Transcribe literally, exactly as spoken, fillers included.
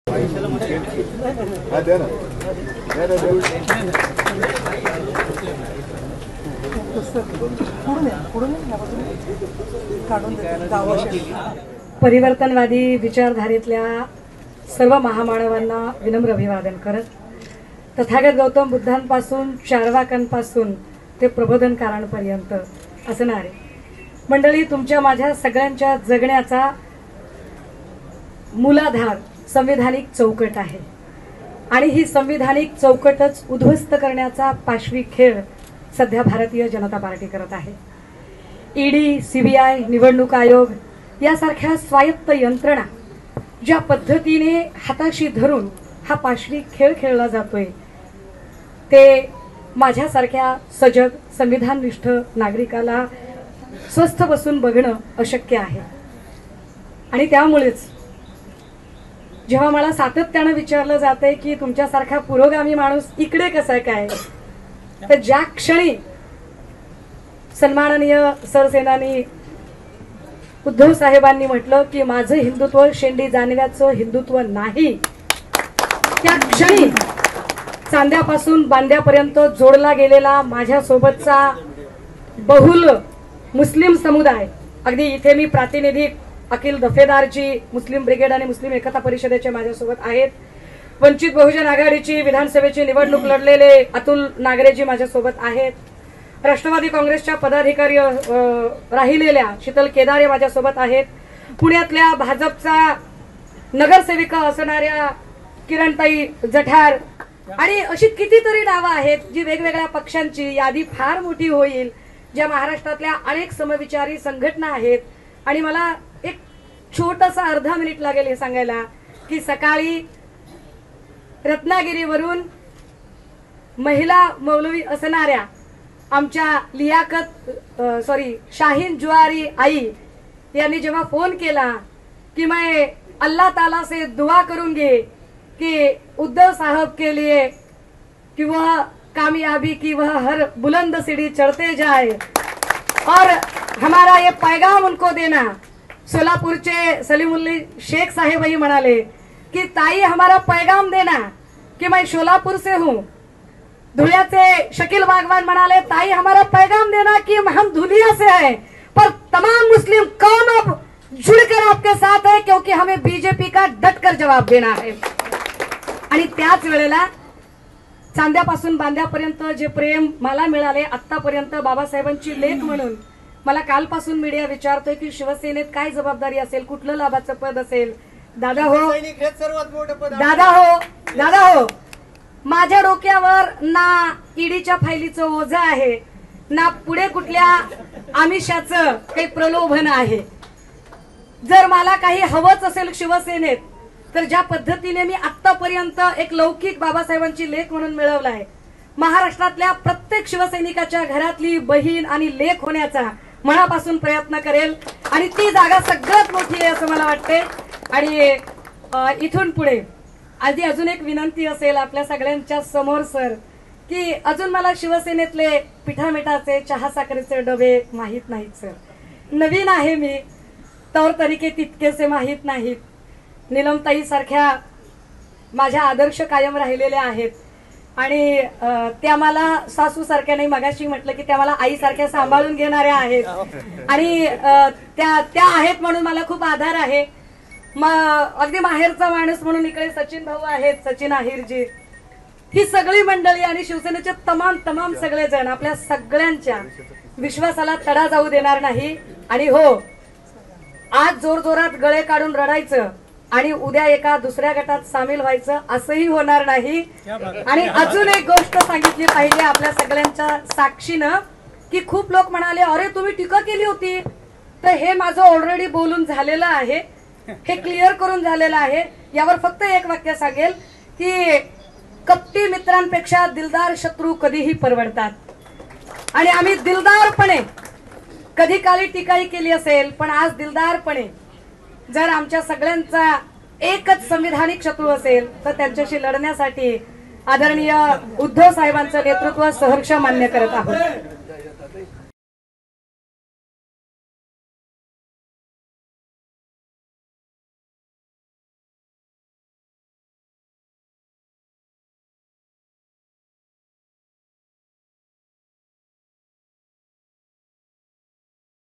परिवर्तनवादी विचारधारेतल्या सर्व महामानवांना विनम्र अभिवादन करत, तथागत गौतम बुद्धांपासून चारवाकांपासून ते प्रबोधनकारांपर्यंत असणारे मंडळी, तुमच्या माझ्या सगळ्यांच्या जगण्याचा मूलाधार संविधानिक चौकट आहे आणि ही संविधानिक चौकटच उद्ध्वस्त करण्याचा पाशवी खेळ सध्या भारतीय जनता पार्टी करत आहे। ईडी, सीबीआय, निवडणूक आयोग यासारख्या स्वायत्त यंत्रणा ज्या पद्धतीने हाताशी धरून हा पाशवी खेळ खेळला जातोय ते माझ्यासारख्या सजग संविधाननिष्ठ नागरिकाला स्वस्थ बसून बघणं अशक्य आहे। आणि त्यामुळेच जेव्हा मला सातत्याने विचारलं जातंय की तुमच्यासारखा पुरोगामी माणूस इकडे कसा काय, तर ज्या क्षणी सन्माननीय सरसेनानी उद्धव साहेबांनी म्हटलं की माझं हिंदुत्व शेंडी जानव्याचं हिंदुत्व नाही, त्या क्षणी चांद्यापासून बांद्यापर्यंत जोडला गेलेला माझ्यासोबतचा बहुल मुस्लिम समुदाय, अगदी इथे मी प्रातिनिधिक अखिल दफेदारची मुस्लिम ब्रिगेड आणि मुस्लिम एकता परिषदेचे माझ्यासोबत आहेत, वंचित बहुजन आघाडीची विधानसभेची निवडणूक लढलेले अतुल नागरेजी माझ्यासोबत आहेत, राष्ट्रवादी काँग्रेसच्या पदाधिकारी राहिलेल्या शीतल केदारे माझ्यासोबत आहेत, पुण्यातल्या भाजपचा नगरसेविका असणाऱ्या किरणताई जठार आणि अशी कितीतरी नावं आहेत जी वेगवेगळ्या पक्षांची यादी फार मोठी होईल, ज्या महाराष्ट्रातल्या अनेक समविचारी संघटना आहेत। आणि मला एक छोटासा अर्धा मिनिट लागेल हे सांगायला की सकाळी रत्नागिरीवरून महिला मौलवी असणाऱ्या आमच्या लियाकत सॉरी शाहीन जुआरी आई यांनी जेव्हा फोन केला कि मैं अल्लाह ताला से दुआ करूंगी कि उद्धव साहब के लिए कि वह कामयाबी की वह हर बुलंद सीढ़ी चढ़ते जाए और हमारा ये पैगाम उनको देना। सोलापूरचे सलीमुल्ली शेख साहेब ही म्हणाले कि ताई हमारा पैगाम देना कि मैं सोलापुर से हूँ। धुलियाचे शकील बागवान म्हणाले ताई हमारा पैगाम देना कि हम धुलिया से हैं, पर तमाम मुस्लिम कौम अब जुड़कर आपके साथ है क्योंकि हमें बीजेपी का डटकर जवाब देना है। आणि त्याच वेळेला चांद्यापासून बांद्यापर्यंत जे प्रेम मला मिळाले आतापर्यंत बाबासाहेबांची लेख म्हणून, मला कालपासून मीडिया विचारतोय की शिवसेनेत काय जबाबदारी असेल, कुठलं लाभाचं पद असेल। दादा हो दादा हो दादा हो माझ्या डोक्यावर ना ईडीच्या फायलीचं ओझं आहे, ना पुढे कुठल्या आमिषाचं काही प्रलोभन आहे। जर मला काही हवंच असेल शिवसेनेत तर ज्या पद्धतीने मी आतापर्यंत एक लौकिक बाबासाहेबांची लेख म्हणून मिळवला आहे, महाराष्ट्रातल्या प्रत्येक शिवसैनिकाच्या घरातली बहीण आणि लेख होण्याचा मनापासून प्रयत्न करेल आणि ती जागा सगळ्यात मोठी आहे असं मला वाटते। आणि इथून पुढे आधी अजून एक विनंती असेल आपल्या सगळ्यांच्या समोर सर की अजून मला शिवसेनेतले पिठामिठाचे चहा साखरेचे डबे माहीत नाहीत सर, नवीन आहे मी, तौर तरीके तितकेसे माहीत नाहीत। नीलमताई सारख्या माझ्या आदर्श कायम राहिलेल्या आहेत आणि त्या मला सासू सारख्या नाही, मगाशी म्हटलं की त्या मला आई सारख्या सांभाळून घेणाऱ्या आहेत आणि त्या त्या आहेत म्हणून मला खूप आधार आहे। मग अगदी माहेरचा माणूस म्हणून इकडे सचिन भाऊ आहेत, सचिन आहिरजी, ही सगळी मंडळी आणि शिवसेनेचे तमाम तमाम सगळे जण आपल्या सगळ्यांच्या विश्वासाला तडा जाऊ देणार नाही। आणि हो, आज जोर जोरात गळे काढून रडायचं आणि उद्या एका दुसऱ्या गटात सामील व्हायचं असंही होणार नाही। आणि अजून एक गोष्ट सांगितली पाहिजे आपल्या सगळ्यांच्या साक्षीनं की खूप लोक म्हणाले अरे तुम्ही टीका केली होती, तर हे माझं ऑलरेडी बोलून झालेलं आहे, हे क्लिअर करून झालेलं आहे। यावर फक्त एक वाक्य सांगेल की कपटी मित्रांपेक्षा दिलदार शत्रू कधीही परवडतात आणि आम्ही दिलदारपणे कधी काळी टीकाही केली असेल, पण आज दिलदारपणे जर आमच्या सगळ्यांचा एकच संविधानिक शत्रू असेल तर त्यांच्याशी लढण्यासाठी आदरणीय उद्धव साहेबांचं नेतृत्व सहर्ष मान्य करत आहोत।